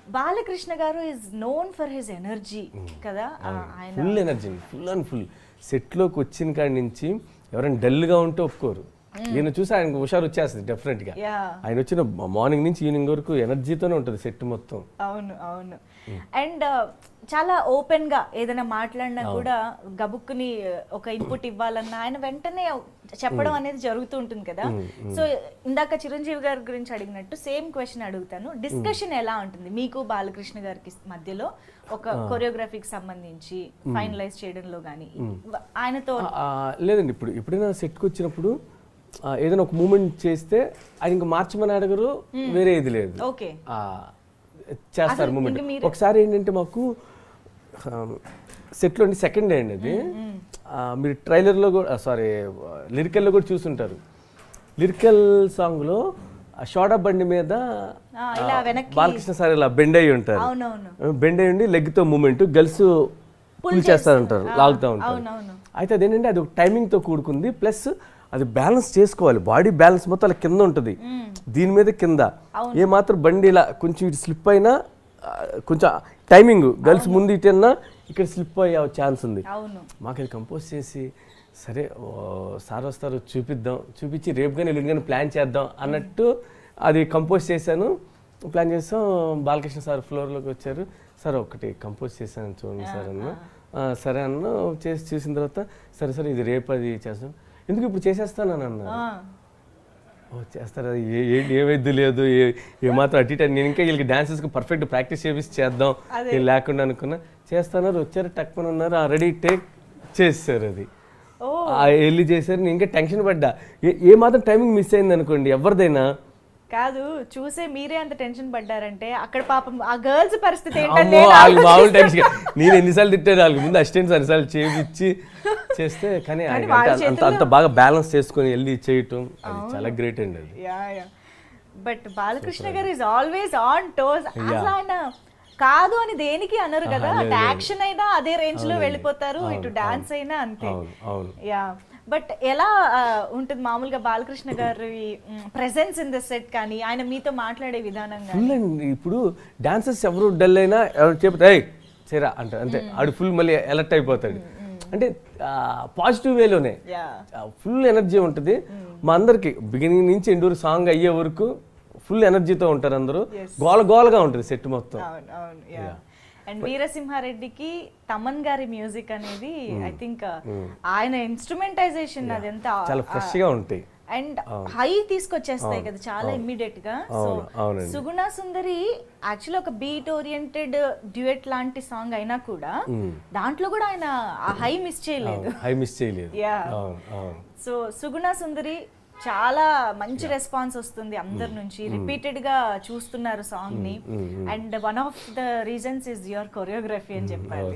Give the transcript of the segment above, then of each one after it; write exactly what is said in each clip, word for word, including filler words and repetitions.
బాలకృష్ణ గారు is known for his energy కదా, ఆయన full energy, full and full. సెట్లోకి వచ్చిన కాడి నుంచి ఎవరైనా డల్గా ఉంటే ఒప్పుకోరు. ఈయన చూసి ఆయనకు హుషారు వచ్చేస్తుంది డెఫినెట్గా. ఆయన వచ్చిన మార్నింగ్ నుంచి ఈవినింగ్ వరకు ఎనర్జీతోనే ఉంటుంది సెట్ మొత్తం. అవును అవును. అండ్ చాలా ఓపెన్ గా ఏదైనా మాట్లాడినా కూడా గబుక్కుని ఒక ఇన్పుట్ ఇవ్వాలన్నా ఆయన వెంటనే చెప్పడం అనేది జరుగుతూ ఉంటుంది కదా. సో ఇందాక చిరంజీవి గారి గురించి అడిగినట్టు సేమ్ క్వశ్చన్ అడుగుతాను. డిస్కషన్ ఎలా ఉంటుంది మీకు బాలకృష్ణ గారికి మధ్యలో ఒక కొరియోగ్రఫీకి సంబంధించి ఫైనలైజ్ చేయడంలో కానీ ఆయనతో? లేదండి, ఇప్పుడు ఎప్పుడైనా సెట్కి వచ్చినప్పుడు ఏదైనా ఒక మూమెంట్ చేస్తే ఆయన ఇంకా మార్చమని అడగరు, వేరే ఇది లేదు, చేస్తారు మూమెంట్. ఒకసారి ఏంటంటే మాకు సెట్లో సెకండ్ డే అండి అది, మీరు ట్రైలర్లో కూడా సారీ లిరికల్లో కూడా చూసుంటారు. లిరికల్ సాంగ్లో షోడా బండి మీద బాలకృష్ణ సార్ ఇలా బెండ్ అయ్యి ఉంటారు. బెండ్ అయ్యి ఉండి లెగ్తో మూమెంట్ గర్ల్స్ పుల్ చేస్తారంటారు, లాగుతూ ఉంటారు. అయితే అదేంటంటే అది ఒక టైమింగ్తో కూడుకుంది, ప్లస్ అది బ్యాలెన్స్ చేసుకోవాలి. బాడీ బ్యాలెన్స్ మొత్తం అలా కింద ఉంటుంది, దీని మీద కింద ఏ మాత్రం బండి ఇలా కొంచెం ఇటు స్లిప్ అయినా కొంచెం టైమింగ్ గర్ల్స్ ముందు ఇటన్నా ఇక్కడ స్లిప్ అయ్యే ఛాన్స్ ఉంది. మాకు అది కంపోజ్ చేసి సరే సార్ వస్తారు చూపిద్దాం, చూపించి రేపు కానీ ఎల్లుండి కానీ ప్లాన్ చేద్దాం అన్నట్టు అది కంపోజ్ చేశాను. ప్లాన్ చేస్తాం, బాలకృష్ణ సార్ ఫ్లోర్లోకి వచ్చారు. సార్ ఒకటి కంపోజ్ చేశాను చూడండి సార్ అన్న. సరే అన్న చేసి చూసిన తర్వాత సరే సరే ఇది రేపు అది చేస్తాం, ఎందుకు ఇప్పుడు చేసేస్తాను అని అన్నారు. చేస్తారు, అది ఏంటి ఏమైద్దు లేదు ఏమాత్రం అటు ఇటు, నేను ఇంకా వీళ్ళకి డాన్సెస్కి పర్ఫెక్ట్ ప్రాక్టీస్ చేసి చేద్దాం లేకుండా అనుకున్నా. చేస్తున్నారు, వచ్చారు టక్మని ఉన్నారు, రెడీ టేక్ చేస్తారు. అది వెళ్ళి చేశారు. నేను ఇంకా టెన్షన్ పడ్డా, ఏ మాత్రం టైమింగ్ మిస్ అయింది అనుకోండి ఎవరిదైనా కాదు. చూసే మీరే అంత టెన్షన్ పడ్డారంటే అక్కడ పాపం ఆ గర్ల్స్ పరిస్థితి మామూలు టెన్షన్. నేను ఎన్నిసార్లు తిట్టాను వాళ్ళకి ముందు అసిస్టెంట్స్ అన్నిసార్లు చేయించి చేస్తే, కానీ అంత అంత బాగా బ్యాలెన్స్ చేసుకొని వెళ్ళి చేయటం అది చాలా గ్రేట్ అండి అది. బట్ బాలకృష్ణ గారు ఇస్ ఆల్వేస్ ఆన్ టోస్. ఆయన కాదు అని దేనికి అనరు కదా, యాక్షన్ అయినా అదే రేంజ్ లో వెళ్ళిపోతారు, ఇటు డాన్స్ అయినా అంతే. యా, బట్ ఎలా ఉంటుంది మామూలుగా బాలకృష్ణ గారి ప్రెసెన్స్ ఇన్ ద సెట్ కానీ ఆయన మీతో మాట్లాడే విధానం కానీ? ఇప్పుడు డాన్సర్స్ ఎవరు డల్ అయినా ఎవరు చెప్తారు చేరా అంటారు అంతే, ఆడు ఫుల్ మళ్ళీ అలర్ట్ అయిపోతాడు. అంటే పాజిటివ్ వేలోనే ఫుల్ ఎనర్జీ ఉంటుంది. మా అందరికి బిగినింగ్ నుంచి ఎండూరు సాంగ్ అయ్యే వరకు ఫుల్ ఎనర్జీతో ఉంటారు అందరూ, గోల గోలగా ఉంటుంది సెట్ మొత్తం. అండ్ వీరసింహారెడ్డికి తమన్ గారి మ్యూజిక్ అనేది ఐ థింక్ ఆయన ఇన్స్ట్రుమెంటైజేషన్ అదంతా చాలా ఫ్రెష్ గా ఉంటాయి అండ్ హై తీసుకొచ్చేస్తాయి కదా చాలా ఇమ్మీడియట్ గా. సో సుగుణ సుందరి యాక్చువల్లీ ఒక బీట్ ఓరియంటెడ్ డ్యూయట్ లాంటి సాంగ్ అయినా కూడా దాంట్లో కూడా ఆయన ఆ హై మిస్ చేయలేదు. హై మిస్ చేయలేదు. సో సుగుణ సుందరి చాలా మంచి రెస్పాన్స్ వస్తుంది అందరి నుంచి, రిపీటెడ్ గా చూస్తున్నారు సాంగ్ ని. And one of the reasons is your choreography అని చెప్పాలి.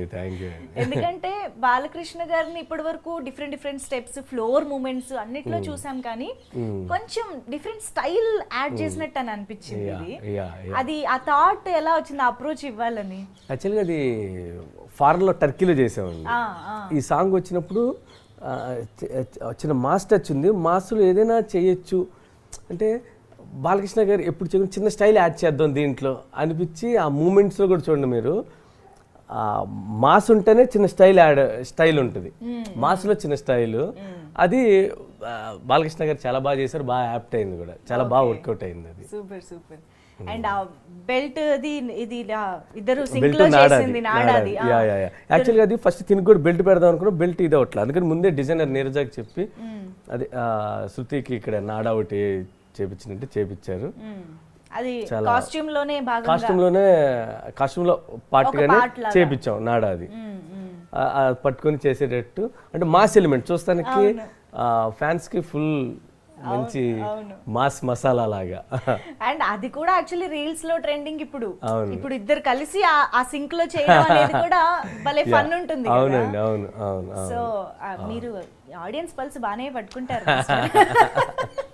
ఎందుకంటే బాలకృష్ణ గారిని ఇప్పటి వరకు different different steps, floor movements అన్నిట్లో చూసాం, కానీ కొంచెం డిఫరెంట్ స్టైల్ యాడ్ చేసినట్టు అని అనిపించింది. అది ఆ థాట్ ఎలా వచ్చింది, అప్రోచ్ ఇవ్వాలని? యాక్చువల్గా అది ఫారెన్ లో టర్కీలో చేసామండి. ఈ సాంగ్ వచ్చినప్పుడు వచ్చిన మాస్ టచ్ ఉంది, మాస్లో ఏదైనా చేయొచ్చు అంటే బాలకృష్ణ గారు ఎప్పుడు చెప్పిన చిన్న స్టైల్ యాడ్ చేద్దాం దీంట్లో అనిపించి ఆ మూమెంట్స్లో కూడా చూడండి మీరు, మాస్ ఉంటేనే చిన్న స్టైల్ యాడ్ స్టైల్ ఉంటుంది, మాస్లో చిన్న స్టైలు. అది బాలకృష్ణ గారు చాలా బాగా చేశారు, బాగా యాప్ట్ అయింది కూడా, చాలా బాగా వర్కౌట్ అయింది అది. Super super. అండ్ ఆ బెల్ట్ అది ఇది ఇద్దరు సింక్ లో చేసింది నాడాది. యా యా యా యాక్చువల్గా అది ఫస్ట్ తిని కూడా బెల్ట్ పెడదాం అనుకున్నా, బెల్ట్ ఇది అవట్లా, అందుకని ముందే డిజైనర్ నీరజాకి చెప్పి అది శృతికి ఇక్కడ నాడా ఒకటి చేపించినట్టు చేపించారు. అది కాస్ట్యూమ్ లోనే భాగంగా కాస్ట్యూమ్ లోనే కాస్ట్యూమ్ లో పార్ట్ గానే చేపించాం నాడా. అది పట్టుకొని చేసేటట్టు అంటే మాస్ ఎలిమెంట్ చూస్తానికి ఫ్యాన్స్ కి ఫుల్ మంచి మాస్ మసాలా లాగా. అండ్ అది కూడా యాక్చువల్లీ రీల్స్ లో ట్రెండింగ్ ఇప్పుడు. ఇప్పుడు ఇద్దరు కలిసి ఆ సింక్ లో చేయడం అనేది కూడా భలే ఫన్ ఉంటుంది. అవునండి, అవును అవును. సో మీరు ఆడియన్స్ పల్స్ బాగానే పట్టుకుంటారు.